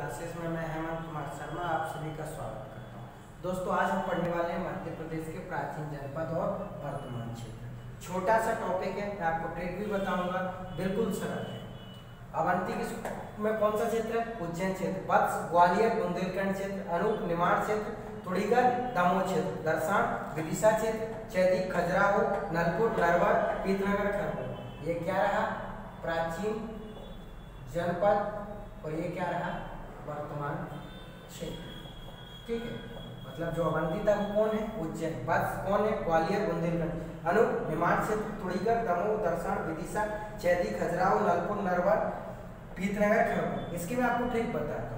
Classes में मैं हेमंत कुमार शर्मा आप सभी का स्वागत करता हूं। दोस्तों आज हम पढ़ने वाले हैं मध्य प्रदेश के प्राचीन जनपद और वर्तमान क्षेत्र। छोटा सा टॉपिक है, मैं आपको ट्रिक भी बताऊंगा, बिल्कुल सरल है। अवंती में कौन सा क्षेत्र है? उज्जैन क्षेत्र। वत्स, ग्वालियर, बुंदेलखंड क्षेत्र, अनूप, निमाड़ क्षेत्र, तुड़ीगर, दमोह क्षेत्र, दर्शान, विदिशा क्षेत्र, चैदी, खजुराहो, नलपुर, नरवर, पीतनगर, खरगोन। ये क्या रहा? प्राचीन जनपद और ये क्या रहा? वर्तमान क्षेत्र। ठीक है, मतलब जो अवंती था वो कौन है? उज्जैन। वत्स कौन है? ग्वालियर, बुंदेलखंड, अनूप, निमाड़ क्षेत्र, तुड़ीगर, दमोह, दर्शान, विदिशा, चैदी, खजुराहो, नलपुर, नरवर, पीतनगर, खरगोन। इसकी मैं आपको ट्रिक बताता हूँ।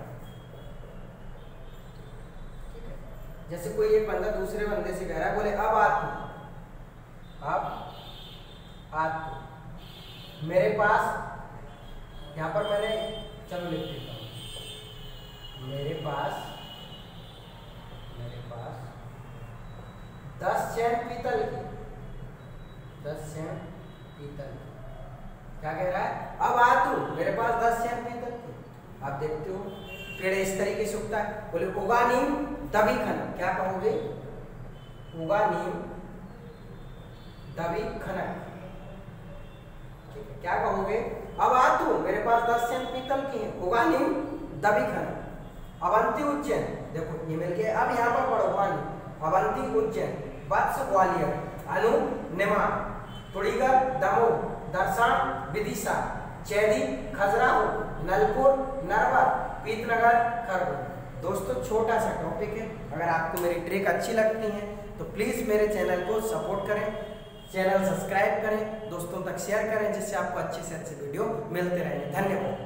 जैसे कोई एक बंदा दूसरे बंदे से कह रहा है, बोले अब आ तू मेरे पास, यहाँ पर मैंने चलो लिख देता हूँ, मेरे पास 10 चैन पीतल की, 10 चैन पीतल की। क्या कह रहा है? अब आ तू मेरे पास 10 चैन पीतल की। आप देखते हो पेड़ इस तरीके से उगता है। बोले उगा नीम दबी खनक। क्या कहोगे? उगा नीम दबी खनक। ठीक है, क्या कहोगे? अब आ तू मेरे पास 10 चैन पीतल की है, उगा नीम दबी खनक। अवंती उज्जैन, देखो ये मिल गया। अब यहाँ पर पढ़ो अवंती उज्जैन, वत्स ग्वालियर, अनूप निमाड़, तुड़ीगर दमोह, दर्शान विदिशा, चैदी खजुराहो, नलपुर नरवर, पीतनगर खरगोन। दोस्तों छोटा सा टॉपिक है, अगर आपको मेरी ट्रिक अच्छी लगती है तो प्लीज़ मेरे चैनल को सपोर्ट करें, चैनल सब्सक्राइब करें, दोस्तों तक शेयर करें, जिससे आपको अच्छे से अच्छे वीडियो मिलते रहेंगे। धन्यवाद।